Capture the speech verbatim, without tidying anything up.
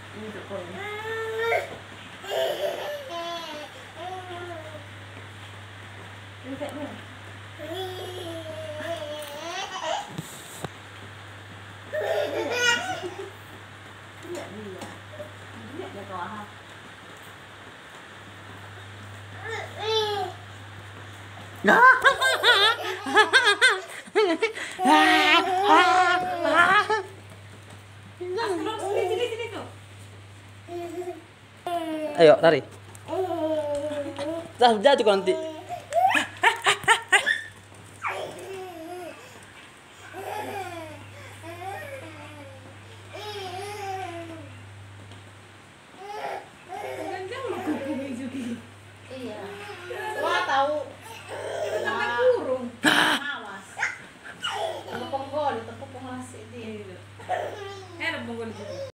Ini tuh koin. Ini kayak mana? Lihat dia. Lihat dia kau ah. Ayo, lari. Dah, jatuh kau nanti. Iya. Wah, tahu. Sampai kurung. Awas. Tepung gol, tepung nasi dia. Eh, tepung gol.